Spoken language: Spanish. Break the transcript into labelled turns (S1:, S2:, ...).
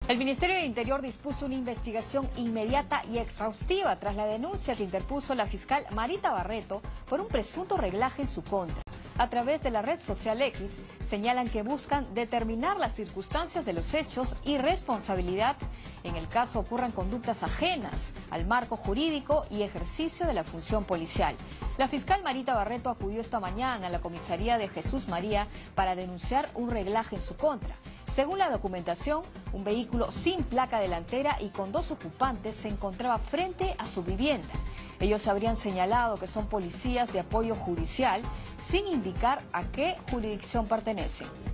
S1: El Ministerio de Interior dispuso una investigación inmediata y exhaustiva tras la denuncia que interpuso la fiscal Marita Barreto por un presunto reglaje en su contra. A través de la red social X, señalan que buscan determinar las circunstancias de los hechos y responsabilidad en el caso ocurran conductas ajenas al marco jurídico y ejercicio de la función policial. La fiscal Marita Barreto acudió esta mañana a la comisaría de Jesús María para denunciar un reglaje en su contra. Según la documentación, un vehículo sin placa delantera y con 2 ocupantes se encontraba frente a su vivienda. Ellos habrían señalado que son policías de apoyo judicial sin indicar a qué jurisdicción pertenecen.